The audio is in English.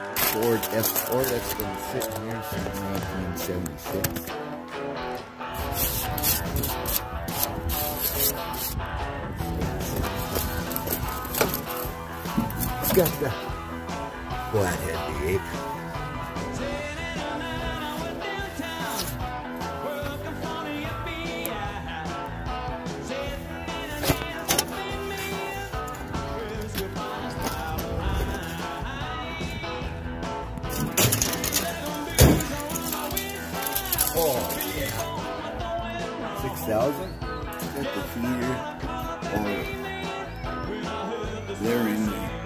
Ford F-4 that's been sitting here since 1976. It's got the flathead V8. Oh, yeah. 6,000. Got the feeder. Oh, they're in there.